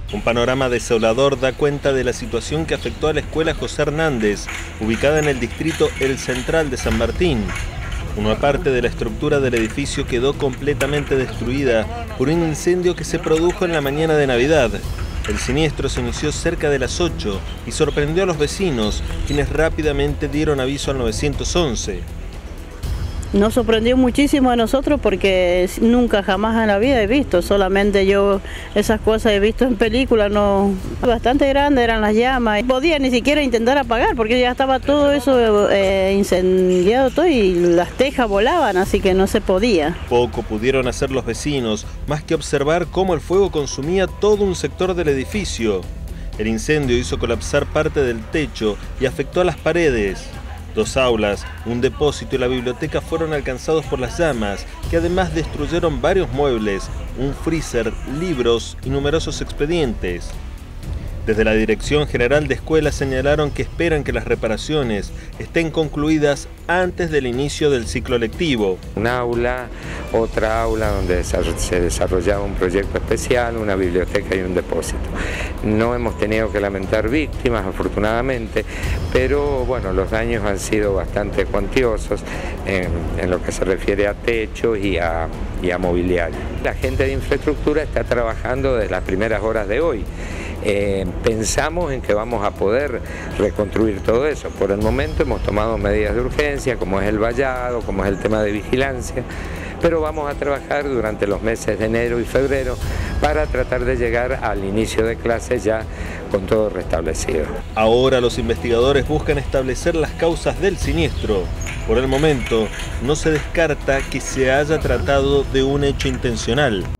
Un panorama desolador da cuenta de la situación que afectó a la escuela José Hernández, ubicada en el distrito El Central de San Martín. Una parte de la estructura del edificio quedó completamente destruida por un incendio que se produjo en la mañana de Navidad. El siniestro se inició cerca de las 8 y sorprendió a los vecinos, quienes rápidamente dieron aviso al 911. Nos sorprendió muchísimo a nosotros porque nunca jamás en la vida he visto, solamente yo esas cosas he visto en películas, no, bastante grandes eran las llamas, no podía ni siquiera intentar apagar porque ya estaba todo eso incendiado todo y las tejas volaban, así que no se podía. Poco pudieron hacer los vecinos, más que observar cómo el fuego consumía todo un sector del edificio. El incendio hizo colapsar parte del techo y afectó a las paredes. 2 aulas, un depósito y la biblioteca fueron alcanzados por las llamas, que además destruyeron varios muebles, un freezer, libros y numerosos expedientes. Desde la Dirección General de Escuelas señalaron que esperan que las reparaciones estén concluidas antes del inicio del ciclo lectivo. Un aula, otra aula donde se desarrollaba un proyecto especial, una biblioteca y un depósito. No hemos tenido que lamentar víctimas, afortunadamente, pero bueno, los daños han sido bastante cuantiosos en lo que se refiere a techos y a mobiliario. La gente de infraestructura está trabajando desde las primeras horas de hoy. Pensamos en que vamos a poder reconstruir todo eso. Por el momento hemos tomado medidas de urgencia, como es el vallado, como es el tema de vigilancia, pero vamos a trabajar durante los meses de enero y febrero para tratar de llegar al inicio de clases ya con todo restablecido. Ahora los investigadores buscan establecer las causas del siniestro. Por el momento no se descarta que se haya tratado de un hecho intencional.